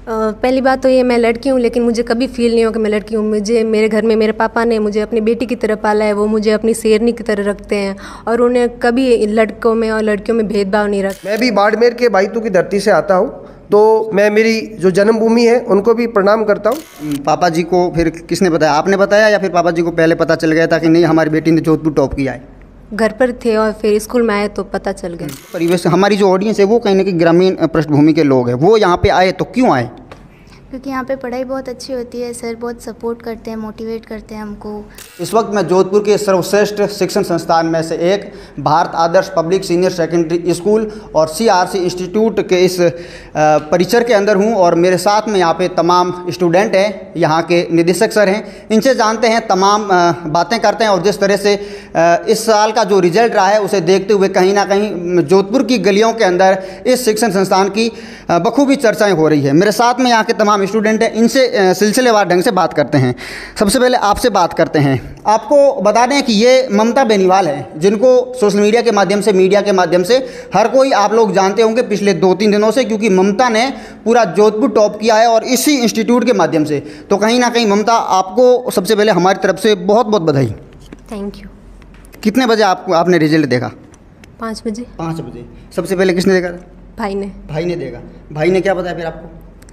पहली बात तो ये मैं लड़की हूँ, लेकिन मुझे कभी फील नहीं हो कि मैं लड़की हूँ। मुझे मेरे घर में मेरे पापा ने मुझे अपनी बेटी की तरह पाला है। वो मुझे अपनी शेरनी की तरह रखते हैं और उन्हें कभी लड़कों में और लड़कियों में भेदभाव नहीं रखते। मैं भी बाड़मेर के भाईतू की धरती से आता हूँ, तो मैं मेरी जो जन्मभूमि है उनको भी प्रणाम करता हूँ। पापा जी को फिर किसने बताया, आपने बताया या फिर पापा जी को पहले पता चल गया था कि नहीं हमारी बेटी ने जोधपुर टॉप किया है? घर पर थे और फिर स्कूल में आए तो पता चल गया। परिवेश, हमारी जो ऑडियंस है वो कहीं ना कहीं ग्रामीण पृष्ठभूमि के लोग हैं, वो यहाँ पे आए तो क्यों आए? क्योंकि यहाँ पे पढ़ाई बहुत अच्छी होती है, सर बहुत सपोर्ट करते हैं, मोटिवेट करते हैं हमको। इस वक्त मैं जोधपुर के सर्वश्रेष्ठ शिक्षण संस्थान में से एक Bharat Adarsh public senior secondary school और CRC इंस्टीट्यूट के इस परिसर के अंदर हूँ और मेरे साथ में यहाँ पे तमाम स्टूडेंट हैं, यहाँ के निदेशक सर हैं, इनसे जानते हैं, तमाम बातें करते हैं और जिस तरह से इस साल का जो रिजल्ट रहा है उसे देखते हुए कहीं ना कहीं जोधपुर की गलियों के अंदर इस शिक्षण संस्थान की बखूबी चर्चाएँ हो रही है। मेरे साथ में यहाँ के तमाम स्टूडेंट हैं, इनसे सिलसिलेवार ढंग से बात करते हैं। सबसे पहले आपसे बात करते हैं। आपको बता दें कि ये ममता बेनीवाल हैं, जिनको सोशल मीडिया के माध्यम से, मीडिया के माध्यम से हर कोई आप लोग जानते होंगे पिछले 2-3 दिनों से, क्योंकि ममता ने पूरा जोधपुर टॉप किया है और इसी इंस्टीट्यूट के माध्यम से। तो कहीं ना कहीं ममता, आपको सबसे पहले हमारी तरफ से बहुत बहुत बधाई। Thank you. कितने बजे आपने रिजल्ट देखा? 5 बजे। 5 बजे। सबसे पहले किसने देखा था? भाई ने। भाई ने देखा। भाई ने क्या बताया फिर आपको?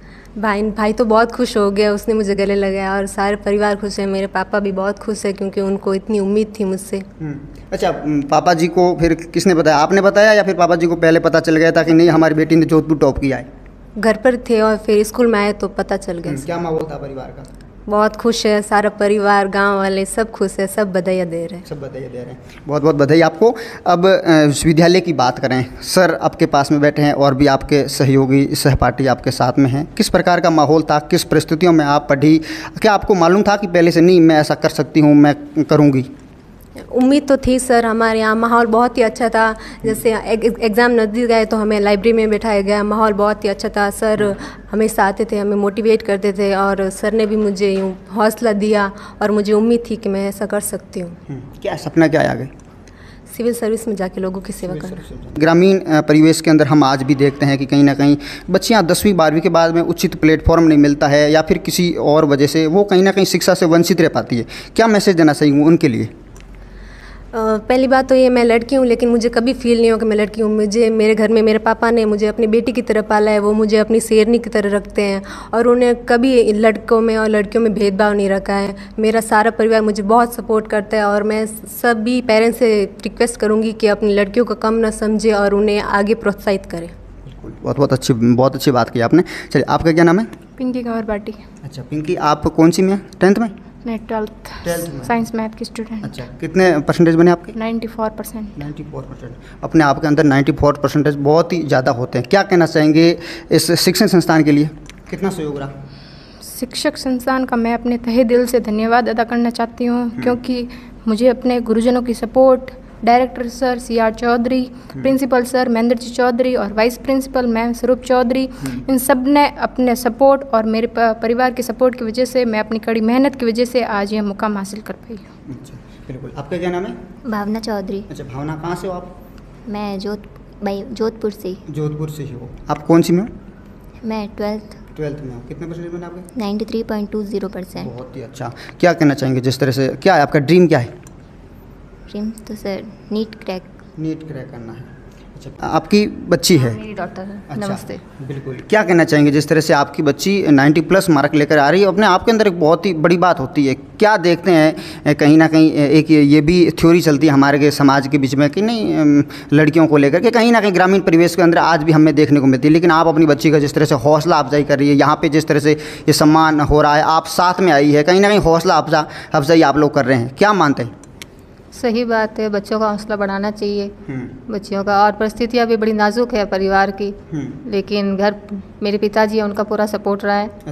भाई तो बहुत खुश हो गया, उसने मुझे गले लगाया और सारे परिवार खुश है। मेरे पापा भी बहुत खुश है क्योंकि उनको इतनी उम्मीद थी मुझसे। अच्छा, पापा जी को फिर किसने बताया, आपने बताया या फिर पापा जी को पहले पता चल गया था कि नहीं हमारी बेटी ने जोधपुर टॉप किया है? घर पर थे और फिर स्कूल में आए तो पता चल गया। क्या माहौल था परिवार का? बहुत खुश है, सारा परिवार, गांव वाले सब खुश है, सब बधाइयाँ दे रहे हैं। सब बधाइयाँ दे रहे हैं। बहुत बहुत बधाई आपको। अब विश्वविद्यालय की बात करें, सर आपके पास में बैठे हैं और भी आपके सहयोगी सहपाठी आपके साथ में हैं। किस प्रकार का माहौल था, किस परिस्थितियों में आप पढ़ी? क्या आपको मालूम था कि पहले से नहीं मैं ऐसा कर सकती हूँ, मैं करूँगी? उम्मीद तो थी सर। हमारे यहाँ माहौल बहुत ही अच्छा था। जैसे एग्ज़ाम नज़दीक गए तो हमें लाइब्रेरी में बैठाया गया, माहौल बहुत ही अच्छा था। सर हमेशा आते थे, हमें मोटिवेट करते थे और सर ने भी मुझे यूँ हौसला दिया और मुझे उम्मीद थी कि मैं ऐसा कर सकती हूँ। क्या सपना क्या आ गए? सिविल सर्विस में जाके लोगों की सेवा करना। ग्रामीण परिवेश के अंदर हम आज भी देखते हैं कि कहीं ना कहीं बच्चियां 10वीं 12वीं के बाद में उचित प्लेटफॉर्म नहीं मिलता है या फिर किसी और वजह से वो कहीं ना कहीं शिक्षा से वंचित रह पाती है। क्या मैसेज देना चाहिए उनके लिए? पहली बात तो ये मैं लड़की हूँ, लेकिन मुझे कभी फील नहीं हो कि मैं लड़की हूँ। मुझे मेरे घर में मेरे पापा ने मुझे अपनी बेटी की तरह पाला है। वो मुझे अपनी शेरनी की तरह रखते हैं और उन्हें कभी लड़कों में और लड़कियों में भेदभाव नहीं रखा है। मेरा सारा परिवार मुझे बहुत सपोर्ट करता है और मैं सभी पेरेंट्स से रिक्वेस्ट करूँगी कि अपनी लड़कियों को कम ना समझे और उन्हें आगे प्रोत्साहित करें। बहुत अच्छी बात की आपने। चलिए, आपका क्या नाम है? पिंकी कंवर बाटी। अच्छा पिंकी, आप कौन सी में? 10th में? मैं 12th साइंस मैथ की स्टूडेंट। अच्छा, कितने परसेंटेज बने आपके? 94%। 94%। अपने आप के अंदर 94% बहुत ही ज़्यादा होते हैं। क्या कहना चाहेंगे इस शिक्षण संस्थान के लिए? कितना सहयोग रहा? शिक्षक संस्थान का मैं अपने तहे दिल से धन्यवाद अदा करना चाहती हूँ, क्योंकि मुझे अपने गुरुजनों की support, director sir CR Chaudhary, principal sir Mahendra ji Chaudhary और वाइस प्रिंसिपल मैम स्वरूप चौधरी, इन सब ने अपने सपोर्ट और मेरे परिवार के सपोर्ट की वजह से, मैं अपनी कड़ी मेहनत की वजह से आज यह मुकाम हासिल कर पाई हूँ। अच्छा, बिल्कुल। आपका क्या नाम है? भावना चौधरी। अच्छा भावना, कहाँ से हो आप? मैं जोधपुर से। जोधपुर से ही हो। आप कौन सी में हो? मैं 12th 12th में हो। कितने परसेंटेज बने आपके? 93.20%। बहुत ही अच्छा। क्या कहना चाहेंगे जिस तरह से, क्या है आपका ड्रीम, क्या है? ड्रीम तो सर नीट क्रैक करना है। अच्छा, आपकी बच्ची है? मेरी डॉटर है। अच्छा, नमस्ते। बिल्कुल। क्या कहना चाहेंगे जिस तरह से आपकी बच्ची 90+ मार्क लेकर आ रही है? अपने आप के अंदर एक बहुत ही बड़ी बात होती है। क्या देखते हैं कहीं ना कहीं एक ये भी थ्योरी चलती है हमारे समाज के बीच में कि नहीं लड़कियों को लेकर के कहीं ना कहीं ग्रामीण परिवेश के अंदर आज भी हमें देखने को मिलती है, लेकिन आप अपनी बच्ची का जिस तरह से हौसला अफजाई कर रही है, यहाँ पे जिस तरह से ये सम्मान हो रहा है, आप साथ में आई है, कहीं ना कहीं हौसला अफजाई आप लोग कर रहे हैं, क्या मानते हैं? सही बात है, बच्चों का हौसला बढ़ाना चाहिए बच्चियों का। और परिस्थितियाँ भी बड़ी नाजुक है परिवार की, लेकिन घर मेरे पिताजी हैं, उनका पूरा सपोर्ट रहा है।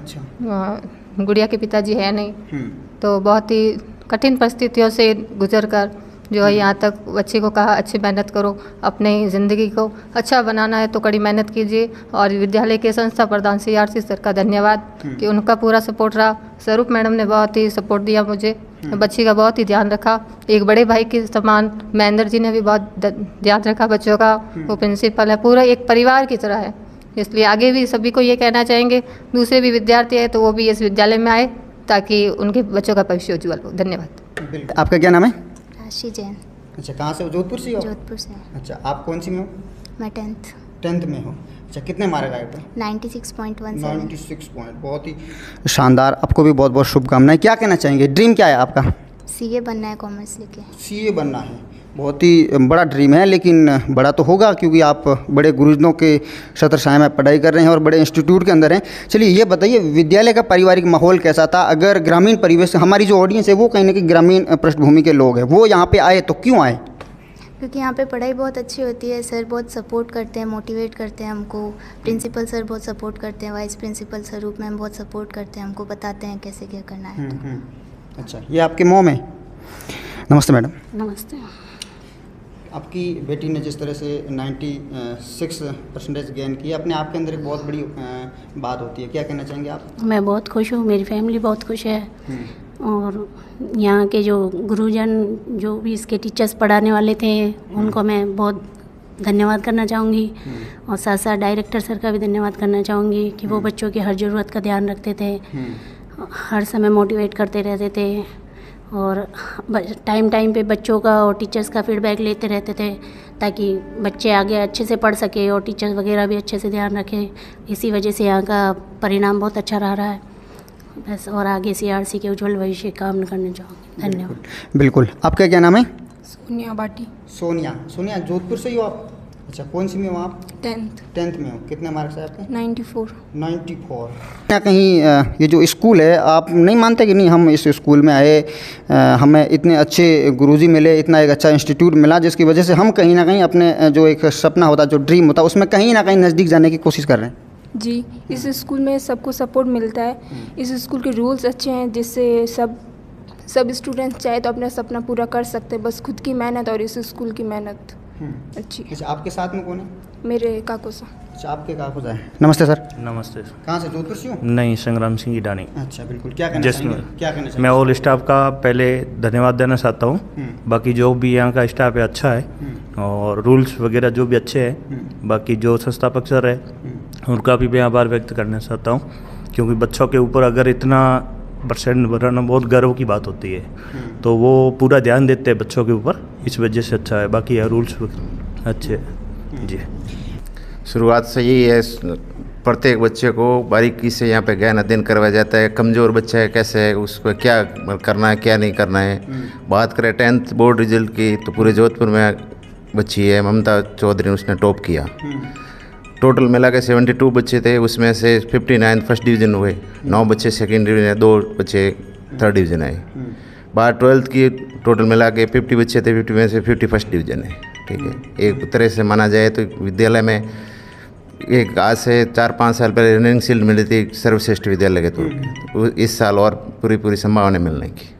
अच्छा। गुड़िया के पिताजी है नहीं, तो बहुत ही कठिन परिस्थितियों से गुजर कर जो है यहाँ तक बच्चे को कहा अच्छी मेहनत करो, अपने ज़िंदगी को अच्छा बनाना है तो कड़ी मेहनत कीजिए। और विद्यालय के संस्था प्रधान CRC सर का धन्यवाद कि उनका पूरा सपोर्ट रहा। स्वरूप मैडम ने बहुत ही सपोर्ट दिया मुझे, बच्ची का बहुत ही ध्यान रखा। एक बड़े भाई के समान महेंद्र जी ने भी बहुत ध्यान रखा बच्चों का। वो प्रिंसिपल है, पूरा एक परिवार की तरह है, इसलिए आगे भी सभी को ये कहना चाहेंगे, दूसरे भी विद्यार्थी हैं तो वो भी इस विद्यालय में आए ताकि उनके बच्चों का भविष्य उज्ज्वल हो। धन्यवाद। आपका क्या नाम है? राशि जैन। अच्छा, कहाँ से हो? जोधपुर से हो? जोधपुर से। अच्छा, आप कौन सी में हो? मैं 10th 10th में हो। अच्छा, कितने मार्क आए थे? 96.17। 96 पॉइंट, बहुत ही शानदार। आपको भी बहुत बहुत शुभकामनाएं। क्या कहना चाहेंगे? ड्रीम क्या है आपका? CA बनना है, कॉमर्स लेके। CA बनना है, बहुत ही बड़ा ड्रीम है, लेकिन बड़ा तो होगा क्योंकि आप बड़े गुरुजनों के छत्र छाया में पढ़ाई कर रहे हैं और बड़े इंस्टीट्यूट के अंदर हैं। चलिए ये बताइए, विद्यालय का पारिवारिक माहौल कैसा था? अगर ग्रामीण परिवेश, हमारी जो ऑडियंस है वो कहीं ना कहीं ग्रामीण पृष्ठभूमि के लोग हैं, वो यहाँ पे आए तो क्यों आए? क्योंकि यहाँ पे पढ़ाई बहुत अच्छी होती है, सर बहुत सपोर्ट करते हैं, मोटिवेट करते हैं हमको। प्रिंसिपल सर बहुत सपोर्ट करते हैं, वाइस प्रिंसिपल स्वरूप मैम बहुत सपोर्ट करते हैं हमको, बताते हैं कैसे क्या करना है। अच्छा, ये आपके मॉम है? नमस्ते मैडम। नमस्ते। आपकी बेटी ने जिस तरह से 96% गेन की, अपने आप के अंदर एक बहुत बड़ी बात होती है, क्या कहना चाहेंगे आप? मैं बहुत खुश हूँ, मेरी फैमिली बहुत खुश है, और यहाँ के जो गुरुजन, जो भी इसके टीचर्स पढ़ाने वाले थे, उनको मैं बहुत धन्यवाद करना चाहूँगी, और साथ साथ डायरेक्टर सर का भी धन्यवाद करना चाहूँगी कि वो बच्चों की हर ज़रूरत का ध्यान रखते थे, हर समय मोटिवेट करते रहते थे, और टाइम पे बच्चों का और टीचर्स का फीडबैक लेते रहते थे ताकि बच्चे आगे अच्छे से पढ़ सके और टीचर्स वगैरह भी अच्छे से ध्यान रखें। इसी वजह से यहाँ का परिणाम बहुत अच्छा रहा है बस, और आगे CRC के उज्जवल भविष्य कामना करना चाहूँगी। धन्यवाद। बिल्कुल। आपका क्या नाम है? सोनिया बाटी। सोनिया जोधपुर से ही हो आप? अच्छा, कौन सी में हो आप? 10th में हो। कितने मार्क्स है आपके? 94। क्या कहीं ये जो स्कूल है, आप नहीं मानते कि नहीं हम इस स्कूल में आए, हमें इतने अच्छे गुरुजी मिले, इतना एक अच्छा इंस्टीट्यूट मिला, जिसकी वजह से हम कहीं ना कहीं अपने जो एक सपना होता, जो ड्रीम होता, उसमें कहीं ना कहीं नज़दीक जाने की कोशिश कर रहे हैं? जी, इस स्कूल में सबको सपोर्ट मिलता है। इस स्कूल के रूल्स अच्छे हैं, जिससे सब स्टूडेंट्स चाहे तो अपना सपना पूरा कर सकते हैं, बस खुद की मेहनत और इस स्कूल की मेहनत अच्छी। अच्छा, आपके साथ में कौन है? मेरे काकोसा। अच्छा, आपके काकोसा है। नमस्ते सर। नमस्ते। कहाँ से? जोधपुर से हो? नहीं, संग्राम सिंह की डानी। अच्छा, बिल्कुल। क्या कहना चाहेंगे? मैं ऑल स्टाफ का पहले धन्यवाद देना चाहता हूँ। बाकी जो भी यहाँ का स्टाफ है अच्छा है, और रूल्स वगैरह जो भी अच्छे हैं। बाकी जो संस्थापक सर है उनका भी मैं आभार व्यक्त करना चाहता हूँ, क्योंकि बच्चों के ऊपर अगर इतना % बढ़ाना बहुत गर्व की बात होती है, तो वो पूरा ध्यान देते हैं बच्चों के ऊपर, इस वजह से अच्छा है। बाकी रूल्स अच्छे हैं जी। शुरुआत से यही है, प्रत्येक बच्चे को बारीकी से यहाँ पे ज्ञान अध्ययन करवाया जाता है। कमज़ोर बच्चा है, कैसे है, उसको क्या करना है, क्या नहीं करना है। बात करें 10th बोर्ड रिजल्ट की, तो पूरे जोधपुर में बच्ची है ममता चौधरी, उसने टॉप किया। टोटल मिला के 72 बच्चे थे, उसमें से 59 फर्स्ट डिवीज़न हुए, 9 बच्चे सेकेंड डिवीज़न, 2 बच्चे थर्ड डिवीज़न आए। बात 12th की टोटल मिला के 50 बच्चे थे, 50 में से 50 फर्स्ट डिवीज़न है। ठीक है, एक तरह से माना जाए तो विद्यालय में एक आज से 4-5 साल पहले रनिंग शील्ड मिली थी सर्वश्रेष्ठ विद्यालय के तौर पर, इस साल और पूरी संभावना मिलने की।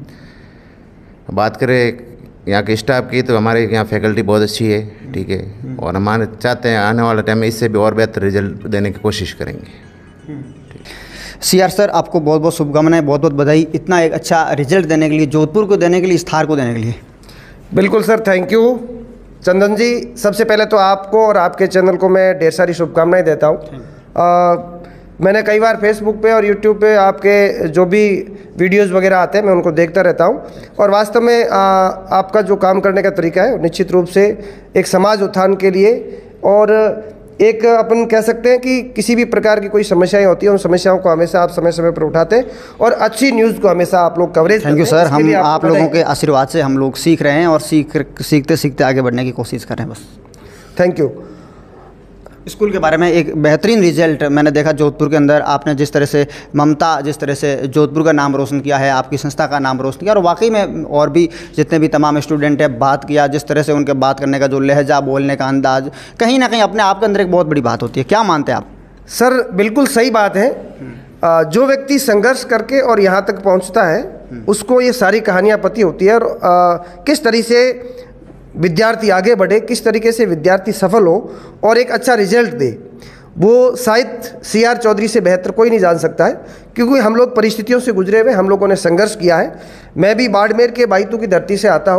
बात करें यहाँ के स्टाफ की, तो हमारे यहाँ फैकल्टी बहुत अच्छी है। ठीक है, और हमारे चाहते हैं आने वाला टाइम में इससे भी और बेहतर रिजल्ट देने की कोशिश करेंगे। CR सर, आपको बहुत बहुत शुभकामनाएं, बहुत बहुत बधाई, इतना एक अच्छा रिजल्ट देने के लिए, जोधपुर को देने के लिए, इस थार को देने के लिए। बिल्कुल sir, thank you Chandan ji. सबसे पहले तो आपको और आपके चैनल को मैं ढेर सारी शुभकामनाएं देता हूँ। मैंने कई बार फेसबुक पे और यूट्यूब पे आपके जो भी वीडियोस वगैरह आते हैं, मैं उनको देखता रहता हूँ, और वास्तव में आपका जो काम करने का तरीका है निश्चित रूप से एक समाज उत्थान के लिए, और एक अपन कह सकते हैं कि किसी भी प्रकार की कोई समस्याएं होती हैं, उन समस्याओं को हमेशा आप समय समय पर उठाते हैं, और अच्छी न्यूज़ को हमेशा आप लोग कवरेज। Thank you sir. हम आप लोगों के आशीर्वाद से हम लोग सीख रहे हैं, और सीखते सीखते आगे बढ़ने की कोशिश कर रहे हैं बस। Thank you. स्कूल के बारे में एक बेहतरीन रिजल्ट मैंने देखा जोधपुर के अंदर। आपने जिस तरह से ममता, जिस तरह से जोधपुर का नाम रोशन किया है, आपकी संस्था का नाम रोशन किया, और वाकई में और भी जितने भी तमाम स्टूडेंट हैं बात किया, जिस तरह से उनके बात करने का जो लहजा, बोलने का अंदाज, कहीं ना कहीं अपने आप के अंदर एक बहुत बड़ी बात होती है। क्या मानते हैं आप? सर बिल्कुल सही बात है। जो व्यक्ति संघर्ष करके और यहाँ तक पहुँचता है, उसको ये सारी कहानियाँ पता होती है, और किस तरह से विद्यार्थी आगे बढ़े, किस तरीके से विद्यार्थी सफल हो और एक अच्छा रिजल्ट दे, वो शायद CR चौधरी से बेहतर कोई नहीं जान सकता है, क्योंकि हम लोग परिस्थितियों से गुजरे हुए, हम लोगों ने संघर्ष किया है। मैं भी बाड़मेर के बाइतू की धरती से आता हूँ,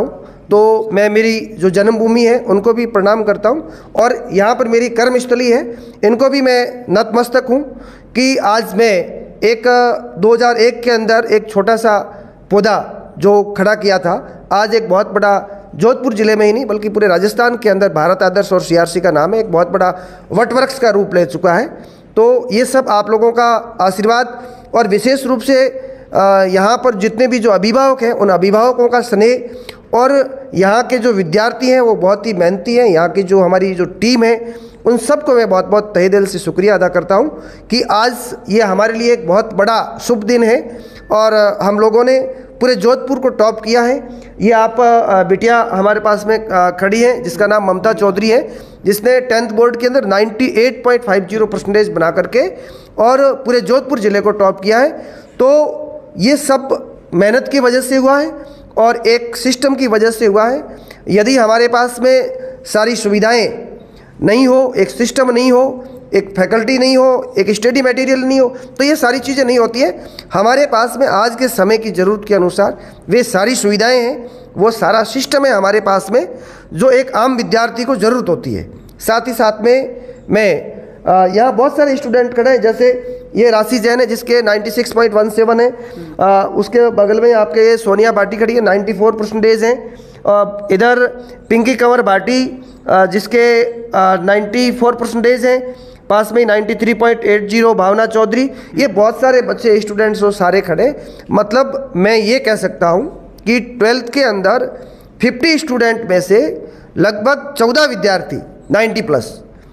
तो मैं मेरी जो जन्मभूमि है उनको भी प्रणाम करता हूँ, और यहाँ पर मेरी कर्मस्थली है, इनको भी मैं नतमस्तक हूँ कि आज मैं एक 2001 के अंदर एक छोटा सा पौधा जो खड़ा किया था, आज एक बहुत बड़ा जोधपुर ज़िले में ही नहीं बल्कि पूरे राजस्थान के अंदर भारत आदर्श और CRC का नाम है, एक बहुत बड़ा वटवृक्ष का रूप ले चुका है। तो ये सब आप लोगों का आशीर्वाद, और विशेष रूप से यहाँ पर जितने भी जो अभिभावक हैं उन अभिभावकों का स्नेह, और यहाँ के जो विद्यार्थी हैं वो बहुत ही मेहनती हैं, यहाँ की जो हमारी जो टीम है उन सबको मैं बहुत बहुत तहे दिल से शुक्रिया अदा करता हूँ कि आज ये हमारे लिए एक बहुत बड़ा शुभ दिन है और हम लोगों ने पूरे जोधपुर को टॉप किया है। ये आप बिटिया हमारे पास में खड़ी है जिसका नाम ममता चौधरी है, जिसने 10th बोर्ड के अंदर 98.50% बना करके और पूरे जोधपुर ज़िले को टॉप किया है। तो ये सब मेहनत की वजह से हुआ है और एक सिस्टम की वजह से हुआ है। यदि हमारे पास में सारी सुविधाएं नहीं हो, एक सिस्टम नहीं हो, एक फैकल्टी नहीं हो, एक स्टडी मटेरियल नहीं हो, तो ये सारी चीज़ें नहीं होती है। हमारे पास में आज के समय की ज़रूरत के अनुसार वे सारी सुविधाएं हैं, वो सारा सिस्टम है हमारे पास में जो एक आम विद्यार्थी को ज़रूरत होती है। साथ ही साथ में मैं यहाँ बहुत सारे स्टूडेंट खड़े हैं, जैसे ये राशि जैन है जिसके 96.17 है, उसके बगल में आपके ये सोनिया भाटी खड़ी है 94% हैं, इधर पिंकी कंवर भाटी जिसके 94% हैं, पास में 93.80 भावना चौधरी, ये बहुत सारे बच्चे स्टूडेंट्स वो सारे खड़े। मतलब मैं ये कह सकता हूँ कि 12th के अंदर 50 स्टूडेंट में से लगभग 14 विद्यार्थी 90+।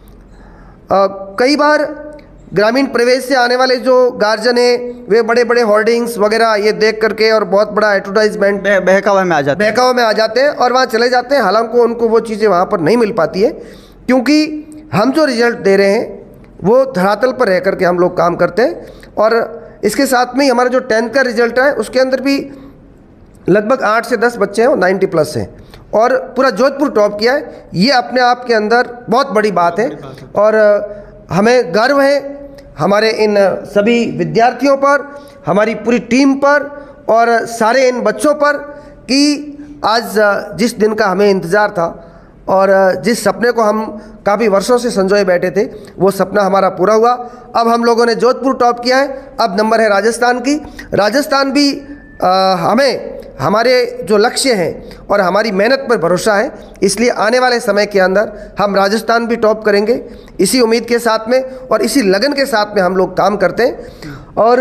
कई बार ग्रामीण प्रवेश से आने वाले जो गार्जियन है वे बड़े बड़े होर्डिंग्स वगैरह ये देख करके और बहुत बड़ा एडवर्टाइजमेंट बहकावे में आ जाते हैं और वहाँ चले जाते हैं, हालांकि उनको वो चीज़ें वहाँ पर नहीं मिल पाती है, क्योंकि हम जो रिजल्ट दे रहे हैं वो धरातल पर रह करके हम लोग काम करते हैं। और इसके साथ में ही हमारा जो 10th का रिजल्ट है उसके अंदर भी लगभग 8 से 10 बच्चे हैं और 90+ हैं और पूरा जोधपुर टॉप किया है। ये अपने आप के अंदर बहुत बड़ी बात है और हमें गर्व है हमारे इन सभी विद्यार्थियों पर, हमारी पूरी टीम पर और सारे इन बच्चों पर कि आज जिस दिन का हमें इंतज़ार था और जिस सपने को हम काफ़ी वर्षों से संजोए बैठे थे वो सपना हमारा पूरा हुआ। अब हम लोगों ने जोधपुर टॉप किया है, अब नंबर है राजस्थान की। राजस्थान भी हमें हमारे जो लक्ष्य हैं और हमारी मेहनत पर भरोसा है, इसलिए आने वाले समय के अंदर हम राजस्थान भी टॉप करेंगे। इसी उम्मीद के साथ में और इसी लगन के साथ में हम लोग काम करते हैं। और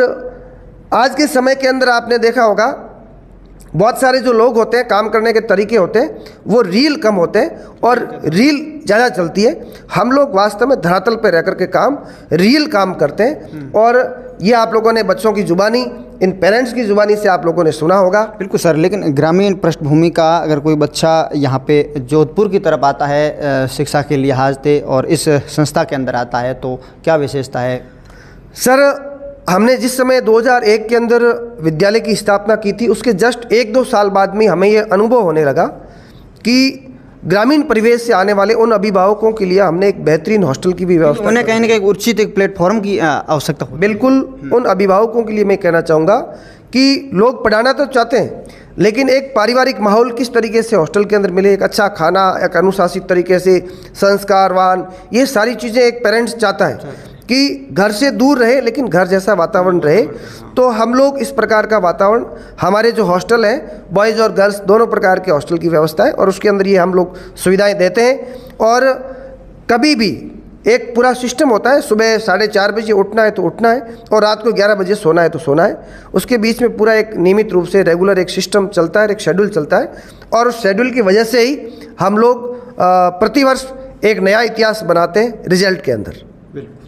आज के समय के अंदर आपने देखा होगा बहुत सारे जो लोग होते हैं, काम करने के तरीके होते हैं, वो रील कम होते हैं और रील ज़्यादा चलती है। हम लोग वास्तव में धरातल पर रह कर के रील काम करते हैं और ये आप लोगों ने बच्चों की ज़ुबानी, इन पेरेंट्स की ज़ुबानी से आप लोगों ने सुना होगा। बिल्कुल सर, लेकिन ग्रामीण पृष्ठभूमि का अगर कोई बच्चा यहाँ पे जोधपुर की तरफ आता है शिक्षा के लिहाज से और इस संस्था के अंदर आता है तो क्या विशेषता है? सर, हमने जिस समय 2001 के अंदर विद्यालय की स्थापना की थी उसके जस्ट 1-2 साल बाद में हमें ये अनुभव होने लगा कि ग्रामीण परिवेश से आने वाले उन अभिभावकों के लिए हमने एक बेहतरीन हॉस्टल की भी व्यवस्था, उन्हें कहीं ना कहीं उचित एक प्लेटफॉर्म की आवश्यकता हो। बिल्कुल, उन अभिभावकों के लिए मैं कहना चाहूँगा कि लोग पढ़ाना तो चाहते हैं लेकिन एक पारिवारिक माहौल किस तरीके से हॉस्टल के अंदर मिले, एक अच्छा खाना, एक अनुशासित तरीके से संस्कारवान, ये सारी चीज़ें एक पेरेंट्स चाहता है कि घर से दूर रहे लेकिन घर जैसा वातावरण रहे। तो हम लोग इस प्रकार का वातावरण, हमारे जो हॉस्टल है बॉयज़ और गर्ल्स दोनों प्रकार के हॉस्टल की व्यवस्था है और उसके अंदर ये हम लोग सुविधाएं देते हैं। और कभी भी एक पूरा सिस्टम होता है, सुबह 4:30 बजे उठना है तो उठना है और रात को 11 बजे सोना है तो सोना है। उसके बीच में पूरा एक नियमित रूप से रेगुलर एक सिस्टम चलता है, एक शेड्यूल चलता है और उस शेड्यूल की वजह से ही हम लोग प्रतिवर्ष एक नया इतिहास बनाते हैं रिजल्ट के अंदर।